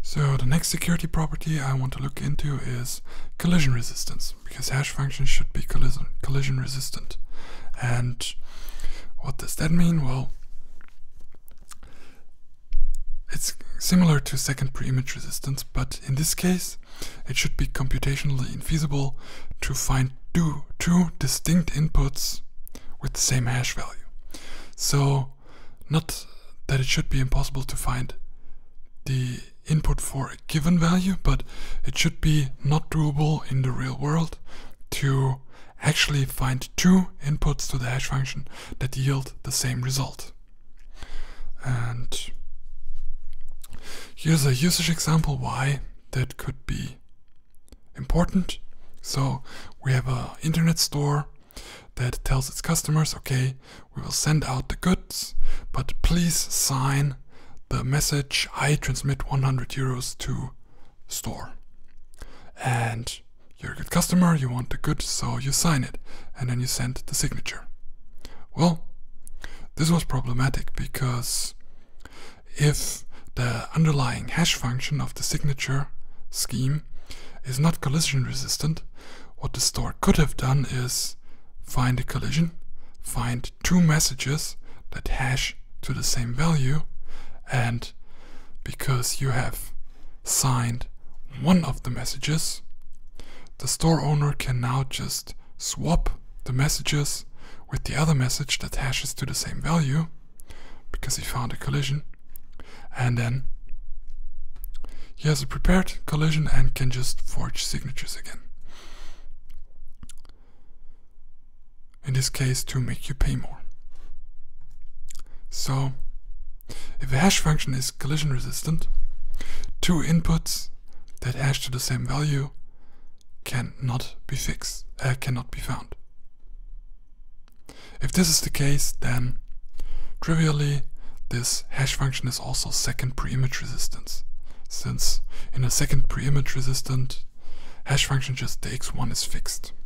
So the next security property I want to look into is collision resistance, because hash functions should be collision resistant. And what does that mean? Well, it's similar to second pre-image resistance, but in this case it should be computationally infeasible to find two distinct inputs with the same hash value. So not that it should be impossible to find the input for a given value, but it should be not doable in the real world to actually find two inputs to the hash function that yield the same result. And here's a usage example why that could be important. So we have an internet store that tells its customers, okay, we will send out the goods, but please sign the message, I transmit 100 euros to store. And you're a good customer, you want the goods, so you sign it, and then you send the signature. Well, this was problematic because if the underlying hash function of the signature scheme is not collision resistant, what the store could have done is find a collision, find two messages that hash to the same value, and because you have signed one of the messages, the store owner can now just swap the messages with the other message that hashes to the same value because he found a collision, and then he has a prepared collision and can just forge signatures again. In this case, to make you pay more. So if a hash function is collision resistant, two inputs that hash to the same value cannot be found. If this is the case, then trivially this hash function is also second pre-image resistance, since in a second pre-image resistant hash function just the x1 is fixed.